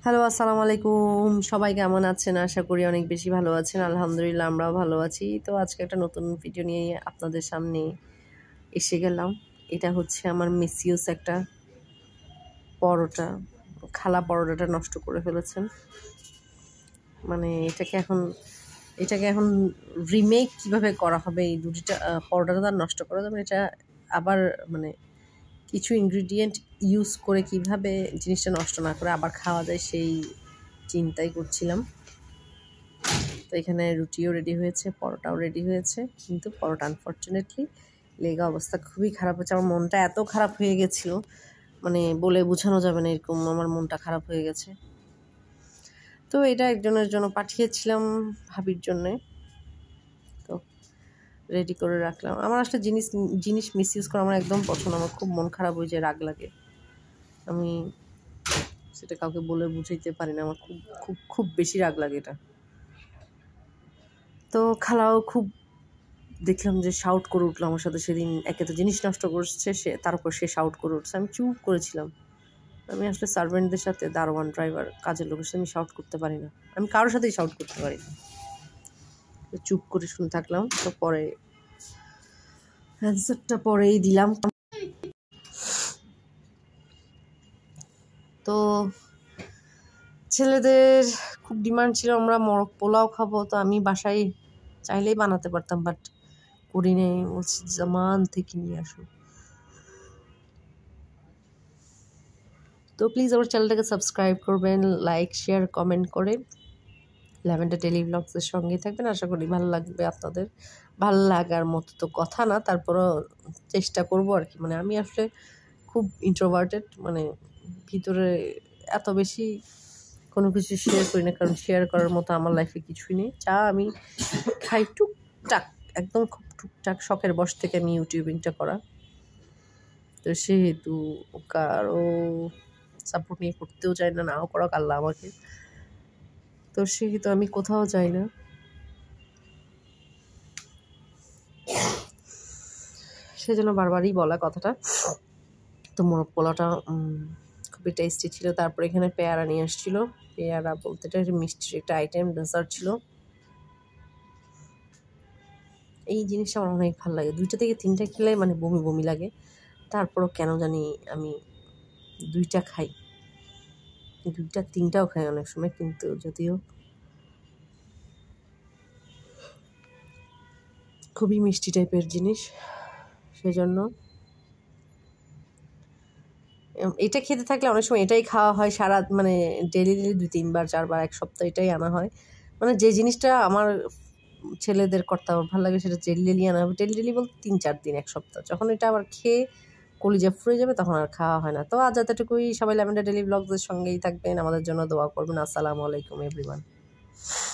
Hello, আসসালামু আলাইকুম। সবাই কেমন আছেন? আশা করি অনেক বেশি ভালো আছেন। আলহামদুলিল্লাহ আমরাও ভালো আছি। তো আজকে একটা নতুন ভিডিও নিয়ে আপনাদের সামনে এসে গেলাম। এটা হচ্ছে আমার মিসইউজ একটা পরোটা। খালা পরোটাটা নষ্ট করে ফেলেছেন। মানে এটাকে এখন রিমেক কিভাবে করা হবে, এই দুটিটা পরোটাটা তার নষ্ট করা যাবে, এটা আবার মানে কিছু ইনগ্রিডিয়েন্ট ইউজ করে কিভাবে জিনিসটা নষ্ট না করে আবার খাওয়া যায় সেই চিন্তাই করছিলাম। তো এখানে রুটিও রেডি হয়েছে, পরোটাও রেডি হয়েছে, কিন্তু পরোটা আনফর্চুনেটলি লেগা অবস্থা খুবই খারাপ হয়েছে। আমার মনটা এত খারাপ হয়ে গেছিলো, মানে বলে বোঝানো যাবে না এরকম আমার মনটা খারাপ হয়ে গেছে। তো এটা একজনের জন্য পাঠিয়েছিলাম, ভাবির জন্যে। তো রেডি করে রাখলাম। আমার আসলে জিনিস মিসইউজ করা আমার একদম পছন্দ। আমার খুব মন খারাপ হয়ে যায়, রাগ লাগে। আমি সেটা কাউকে বলে বুঝাইতে পারি না, আমার খুব খুব খুব বেশি রাগ লাগে এটা। তো খালাও খুব দেখলাম যে শাউট করে উঠলো আমার সাথে সেদিন। একে তো জিনিস নষ্ট করছে সে, তার উপর সে শাউট করে উঠছে। আমি চুপ করেছিলাম। আমি আসলে সার্ভেন্টদের সাথে, দারোয়ান, ড্রাইভার, কাজের লোকের সাথে আমি শাউট করতে পারি না। আমি কারোর সাথেই শাউট করতে পারি না। চুপ করে শুনে থাকলাম। তো পরে অ্যান্সারটা পরেই দিলাম। তো ছেলেদের খুব ডিমান্ড ছিল আমরা মোরগ পোলাও খাবো। তো আমি বাসায় চাইলেই বানাতে পারতাম, বাট করি নেই। বলছি জামান থেকে নিয়ে আসো। তো প্লিজ আমার চ্যানেলটাকে সাবস্ক্রাইব করবেন, লাইক, শেয়ার, কমেন্ট করে ল্যাভেন্ডার ডেইলি ব্লগসের সঙ্গেই থাকবেন। আশা করি ভালো লাগবে আপনাদের। ভালো লাগার মতো তো কথা না, তারপরও চেষ্টা করব আর কি। মানে আমি আসলে খুব ইন্ট্রোভার্টেড, মানে ভিতরে এত বেশি কোনো কিছু শেয়ার করি না, কারণ শেয়ার করার মতো আমার লাইফে কিছুই নেই। যা আমি খাই টুকটাক, একদম খুব টুকটাক শখের বশ থেকে আমি ইউটিউবিংটা করা। তো সেহেতু কারো সাপোর্ট নিয়ে করতেও চাই না, নাও করা আল্লাহ আমাকে। তো সেহেতু আমি কোথাও যাই না। সেজন্য বারবারই বলা কথাটা। তো মোরগ পোলাওটা খুবই টেস্টি ছিল। তারপরে এখানে পেয়ারা নিয়ে আসছিলো। পেয়ারা বলতে এটা মিষ্টির একটা আইটেম, ডেজার্ট ছিল। এই জিনিসটা আমার অনেক ভালো লাগে। 2টা থেকে 3টা খেলে মানে বমি বমি লাগে। তারপরও কেন জানি আমি 2টা খাই, 2টা 3টাও খাই অনেক সময়, কিন্তু যদিও খুবই মিষ্টি টাইপের জিনিস, সেজন্য এটা খেতে থাকলে অনেক সময় এটাই খাওয়া হয় সারা, মানে ডেলি 2-3 বার 4 বার, এক সপ্তাহ এটাই আনা হয়। মানে যে জিনিসটা আমার ছেলেদের করতে আমার ভালো লাগে সেটা ডেলি আনা হবে। ডেলি বলতে 3-4 দিন, এক সপ্তাহ। যখন এটা আবার খেয়ে কলিজা ফুরে যাবে তখন আর খাওয়া হয় না। তো আজ এতটুকুই। সবাই ল্যাভেন্ডার ডেইলি ব্লগসের সঙ্গেই থাকবেন, আমাদের জন্য দোয়া করবেন। আসসালামু আলাইকুম এভরিওয়ান।